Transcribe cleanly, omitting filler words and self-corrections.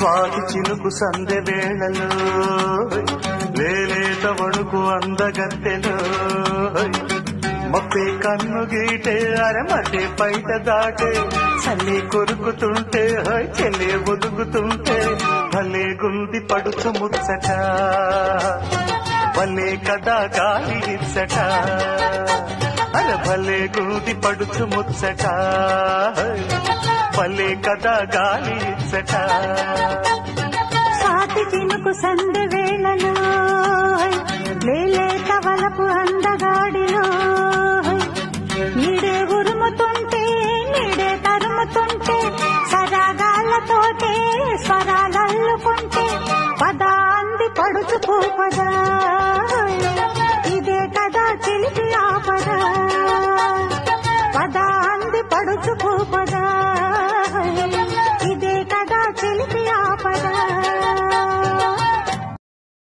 స్వాతి చినుకు సందె వేళలో లేలేత వణుకు అందగత్తెలో మప్పే కన్ను గీటే అరమటే బయట దాటే చల్లి కొరుకుతుంటే చెల్లి ఒదుగుతుంటే భలే గుంది పడుచు ముచ్చట భలే కదా గాలి ఇచ్చట అరే భలే గుంది పడుచు ముచ్చట భలే కదా గాలి ఇచ్చట స్వాతి చినుకు సందె వేళలో లేలేత వలపు అందగాడిలో నీడే ఉరుముతుంటే నీడే తరుముతుంటే సరాగాలతోటే స్వరాలల్లుకుంటే పదా అంది పడుచుకో పదా ఇదే కదా చిలిపి ఆపదా పదా అంది పడుచుకో పదా ఇదే కదా చిలిపి ఆపదా